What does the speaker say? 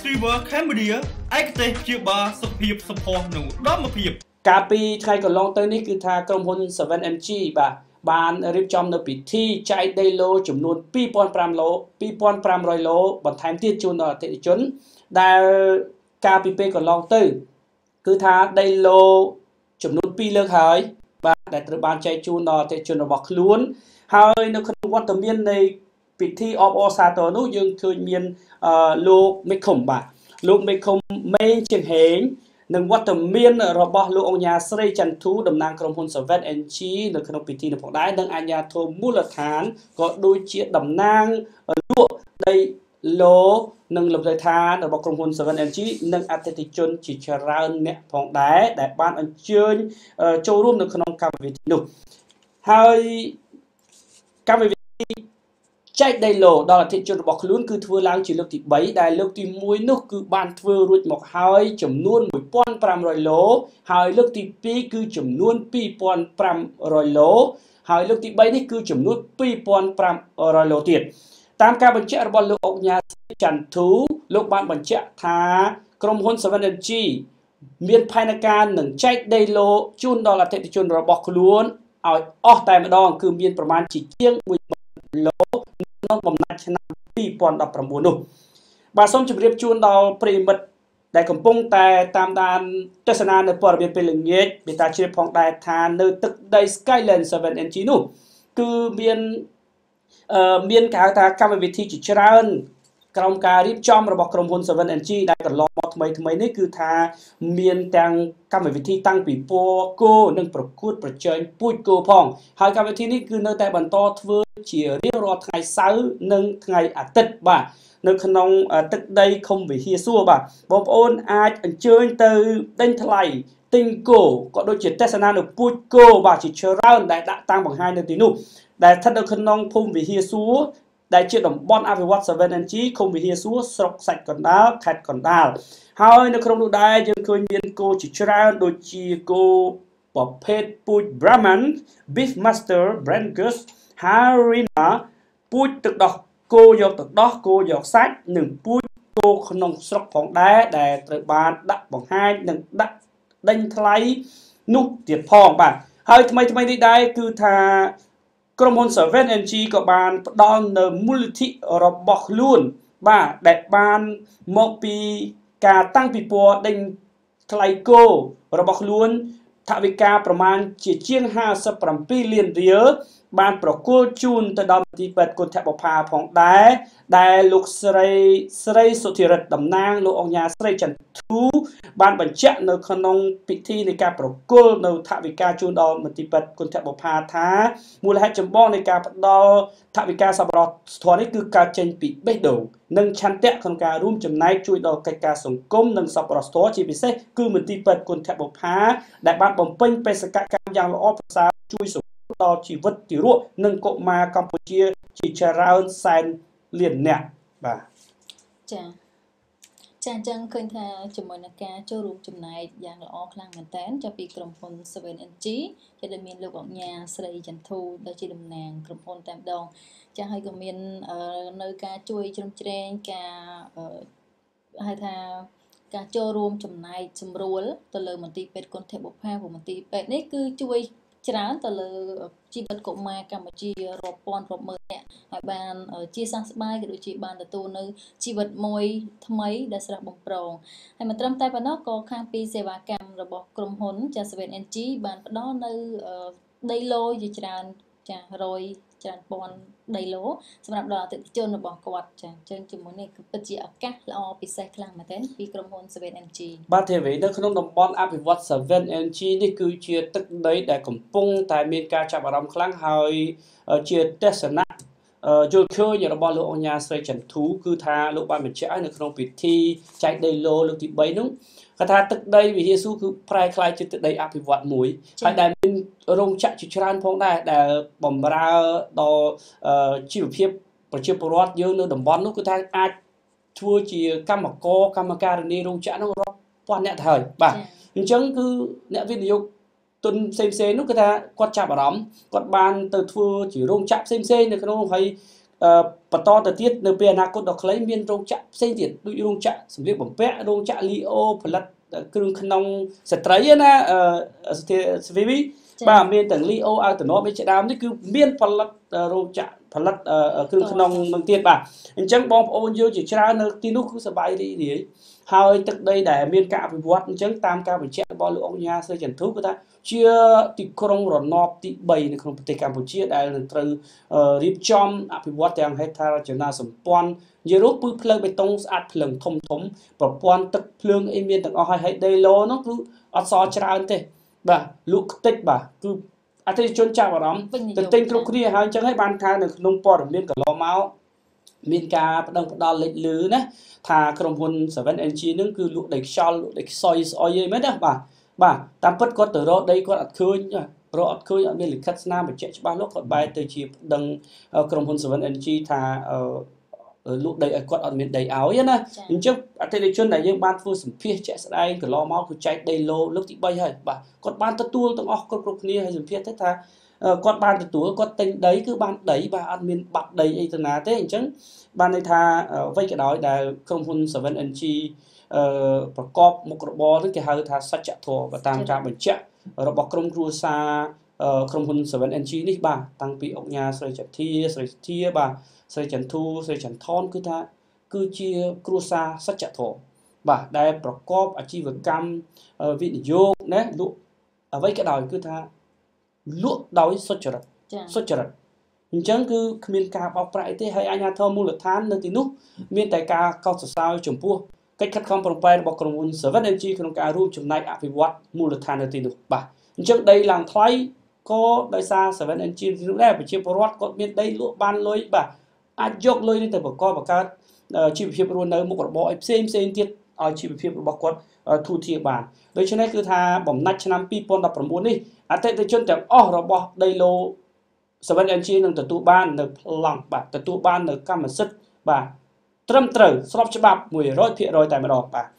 Fever Cambodia ឯកទេសព្យាបាលសុខភាពសម្ផស្សនិងឧត្តមភាពកាលពីថ្ងៃកន្លងទៅនេះគឺថាក្រុមហ៊ុន 7MG បានរៀបចំនៅពិធីចែកដីឡូចំនួន 2500 ឡូបន្ថែមទៀតជូនដល់អតិថិជនដែលកាលពីពេលកន្លងទៅគឺថាដីឡូចំនួន2លើកហើយបាទដែលត្រូវបានចែកជូនដល់អតិថិជនរបស់ខ្លួនហើយនៅក្នុងវត្តមាននៃពិធីអបអរសាទរនោះយើងឃើញមានលោកមេឃុំបាទលោកមេឃុំមេងជាងហេងនិងវត្តមានរបស់លោកអង្ញាស្រីចន្ទធូតំណាងក្រុមហ៊ុន 7NG នៅក្នុងពិធីនេះផងដែរនិងអាជ្ញាធរមូលដ្ឋានក៏ដូចជាតំណាងលក់ដីឡូនិងលំនៅឋានរបស់ក្រុមហ៊ុន 7NG និងអតិថិជនជាច្រើនអ្នកផងដែរដែលបានអញ្ជើញចូលរួមនៅក្នុងកម្មវិធីនោះហើយកម្មវិធីចែកដីឡូដល់អតិថិជនរបស់ខ្លួនគឺធ្វើឡើងជាលើកទី3ដែលលើកទី1នោះគឺបានធ្វើរួចមកហើយចំនួន 1500 ឡូហើយលើកទី2គឺចំនួន 2500 ឡូហើយលើកទី3នេះគឺចំនួន 2500 ឡូទៀតតាមការបញ្ជាក់របស់លោកអង្ញាចន្ទធូលោកបានបញ្ជាក់ថាក្រុមហ៊ុន 7NG មានផែនការនឹងចែកដីឡូជូនដល់អតិថិជនរបស់ខ្លួនឲ្យអស់តែម្ដងគឺមានប្រមាណជាង 10000 ឡូក្នុងបំណាច់ឆ្នាំ2019នោះបាទសូមជម្រាបជូនដល់ប្រិយមិត្តដែលកំពុងតែតាមដានទស្សនានៅព័ត៌មានពេលល្ងាចមេតាជ្រាបផងដែរថានៅទឹកដី Skyland 7NG នោះគឺមានគេហៅថាកម្មវិធីជាច្រើនក្រោមការរៀបចំរបស់ក្រុមហ៊ុន 7NG ដែលកន្លងមកថ្មីនេះគឺថាមានទាំងកម្មវិធីតាំងពីពណ៌គោនិងប្រកួតប្រជែងពូជគោផងហើយកម្មវិធីនេះគឺនៅតែបន្តធ្វើជារៀងរាល់ថ្ងៃសៅរ៍និងថ្ងៃអាទិត្យបាទនៅក្នុងទឹកដីឃុំវិហារសួរបាទបងប្អូនអាចអញ្ជើញទៅដេញថ្លៃទិញគោក៏ដូចជាទស្សនានៅពូជគោបាទជាច្រើនដែលដាក់តាំងបង្ហាញនៅទីនោះដែលស្ថិតនៅក្នុងភូមិវិហារសួរដែលជាតំបន់អភិវឌ្ឍ 7NG ឃុំវិហារសួរស្រុកសាច់កណ្ដាលខេត្តកណ្ដាលហើយនៅក្នុងនោះដែរយើងឃើញមានគោជាច្រើនដូចជាគោប្រភេទពូជ Brahman Beefmaster Brangus Harina ពូជទឹកដោះគោយកទឹកដោះគោយកសាច់និងពូជគោក្នុងស្រុកផងដែរដែលត្រូវបានដាក់បង្ហាញនិងដាក់ដេញថ្លៃនោះទៀតផងបាទហើយថ្មីនេះដែរគឺថាក្រុមហ៊ុន 7NG ក៏បានផ្ដល់នៅមូលនិធិរបស់ខ្លួនបាទដែលបានមកពីការតាំងពិព័រណ៍ដេញថ្លៃគោរបស់ខ្លួនថវិកាប្រមាណជាង57លានរៀលបានប្រគល់ជូនទៅដល់មន្ទីរពេទ្យគុណធបុប្ផាផងដែរដែលលោកស្រីសុធិរិទ្ធតំណាងលោកអង្ញាស្រីចន្ទធូបានបញ្ជាក់នៅក្នុងពិធីនៃការប្រគល់នៅថវិកាជូនដល់មន្ទីរពេទ្យគុណធបុប្ផាថាមូលហេតុចម្បងនៃការផ្ដល់ថវិកាសប្បុរសធម៌នេះគឺកើតចេញពីបេះដូងនិងឆន្ទៈក្នុងការរួមចំណែកជួយដល់កិច្ចការសង្គមនិងសប្បុរសធម៌ជាពិសេសគឺមន្ទីរពេទ្យគុណធបុប្ផាដែលបានបំពេញបេសកកម្មយ៉ាងល្អប្រសើរជួយដល់ជីវិតទារកនិងកុមារកម្ពុជាជាច្រើនសែនលានអ្នកបាទចាអញ្ចឹងឃើញថាជាមួយនឹងការចូលរួមចំណែកយ៉ាងល្អខ្លាំងមែនទែនចាប់ពីក្រុមហ៊ុន 7NG ដែលមានលោកអង្ញាស្រីចន្ទធូដែលជាតំណាងក្រុមហ៊ុនតែម្ដងចាហើយក៏មាននៅការជួយជ្រោមជ្រែងការហៅថាការចូលរួមចំណែកសម្រួលទៅលើមន្ទីរពេទ្យគុណធបុប្ផាព្រោះមន្ទីរពេទ្យនេះគឺជួយច្រើនទៅលើជីវិតកុមារកម្ពុជារាប់ពាន់រាប់ម៉ឺននាក់ហើយបានជាសះស្បើយក៏ដូចជាបានទទួលនៅជីវិតមួយថ្មីដែលស្រស់បំព្រងហើយមិនត្រឹមតែប៉ុណ្ណោះក៏ខាងពីសេវាកម្មរបស់ក្រុមហ៊ុន 7NG បានផ្ដល់នៅដីឡូជាច្រើនចា100ច្រើនពាន់ដីឡូសម្រាប់ដល់អតិថិជនរបស់គាត់ចាអញ្ចឹងជាមួយនេះគឺពិតជាឱកាសល្អពិសេសខ្លាំងមែនទែនពីក្រុមហ៊ុន 7NG បាទទេវេនៅក្នុងតំបន់អភិវឌ្ឍ 7NG នេះគឺជាទឹកដីដែលកំពុងតែមានការចាប់អារម្មណ៍ខ្លាំងហើយជាទស្សនៈយល់ឃើញរបស់លោកអង្ញាស្រីចន្ទធូគឺថាលោកបានបញ្ជាក់ឲ្យនៅក្នុងពិធីចែកដីឡូលើកទី3នោះគាត់ថាទឹកដីវិហារសួរគឺប្រែក្លាយជាទឹកដីអភិវឌ្ឍមួយហើយដែលមានរោងចក្រជាច្រើនផងដែរដែលបម្រើដល់ជីវភាពប្រជាពលរដ្ឋយើងនៅតំបន់នោះគឺថាអាចធ្វើជាកម្មការិនីរោងចក្រនោះរាប់ពាន់អ្នកទៅហើយបាទអញ្ចឹងគឺអ្នកវិនិយោគទុនផ្សេងនោះគឺថាគាត់ចាប់អារម្មណ៍គាត់បានទៅធ្វើជារោងចក្រផ្សេងនៅក្នុងហើយបន្តទៅទៀតនៅពេលអនាគតដ៏ខ្លីមានរោងចក្រផ្សេងទៀតដូចរោងចក្រសម្ភារបំពាក់រោងចក្រលីអូផលិតគ្រឿងក្នុងស្ត្រីណាស្វីវីបាទមានទាំងលីអូឲ្យតំណមានជាដើមនេះគឺមានផលិតរោងចក្រផលិតគ្រឿងក្នុងនឹងទៀតបាទអញ្ចឹងបងប្អូនយើងជាច្រើននៅទីនោះគឺសប្បាយរីករាយហើយទឹកដីដែលមានការអភិវឌ្ឍអញ្ចឹងតាមការបញ្ជាក់របស់លោកអង្គញាស្រីចន្ទធូគឺថាជាទីក្រុងរណបទី3នៅក្នុងប្រទេសកម្ពុជាដែលនឹងត្រូវរៀបចំអភិវឌ្ឍទាំងហេដ្ឋារចនាសម្ព័ន្ធនិយាយរួមគឺផ្លូវបេតុងស្អាតភ្លើងធំប្រព័ន្ធទឹកភ្លើងអីមានទាំងអស់ហើយដីឡូនោះគឺអត់សល់ច្រើនទេបាទលក់ខ្ទេចបាទគឺអតិថិជនចាប់អារម្មណ៍ទៅទិញគ្រប់គ្នាហើយអញ្ចឹងហើយបានថានៅក្នុងព័ត៌មានកន្លងមកមានការប្តឹងផ្ដាល់លេចលឺណាថាក្រុមហ៊ុន 7NG នឹងគឺលក់ដីខ្យល់លក់ដីខ្សោយស្អុយអីមែនទេបាទតាមពិតគាត់ទៅរកដីគាត់អត់ឃើញរកអត់ឃើញអត់មានលិខិតស្នាមបញ្ជាក់ច្បាស់លាស់គាត់បែរទៅជាប្តឹងក្រុមហ៊ុន 7NG ថាលក់ដីឲ្យគាត់អត់មានដីឲ្យណាអញ្ចឹងអតិថិជនដែលយើងបានធ្វើសម្ភាសជាក់ស្ដែងកន្លងមកគឺចែកដីឡូលើកទី3ហើយបាទគាត់បានទទួលទាំងអស់គ្រប់គ្នាហើយសម្ភាសទៅថាគាត់បានទទួលគាត់ទិញដីគឺបានដីបាទអត់មានបាត់ដីអីទៅណាទេអញ្ចឹងបានន័យថាអ្វីក៏ដោយដែលក្រុមហ៊ុន 7NG ប្រកបមុខរបរនេះគេហៅថាសច្ចធម៌តាមការបញ្ជាក់របស់ក្រុមគ្រួសារក្រុមហ៊ុន 7NG នេះបាទតាំងពីអង្គញាស្រីចធាស្រីសធាបាទស្រីចន្ទធូស្រីចន្ទថនគឺថាគឺជាគ្រួសារសច្ចធម៌បាទដែលប្រកបអាជីវកម្មវិនិយោគណាលក់អ្វីក៏ដោយគឺថាលក់ដោយសុចរិតអញ្ចឹងគឺគ្មានការបោកប្រាស់អីទេហើយអាជ្ញាធរមូលដ្ឋាននៅទីនោះមានតែការកោតសរសើរចំពោះកិច្ចខិតខំប្រឹងប្រែងរបស់ក្រុមហ៊ុន 7NG ក្នុងការរួមចំណែកអភិវឌ្ឍមូលដ្ឋាននៅទីនោះបាទអញ្ចឹងដីឡើងថ្លៃក៏ដោយសារ 7NG ទីនោះដែរប្រជាពលរដ្ឋគាត់មានដីលក់បានលុយបាទអាចយកលុយនេះទៅបង្កើតជីវភាពរស់នៅមុខរបរឲ្យផ្សេងទៀតឲ្យជីវភាពរបស់គាត់ធូរធារបានដូច្នេះគឺថាបំណាច់ឆ្នាំ2019នេះអតិថិជនទាំងអស់របស់ដីឡូ 7NG នឹងទទួលបាននៅប្លង់បាទទទួលបាននៅកម្មសិទ្ធិបាទត្រឹមត្រូវស្របច្បាប់ 100% តែម្ដងបាទ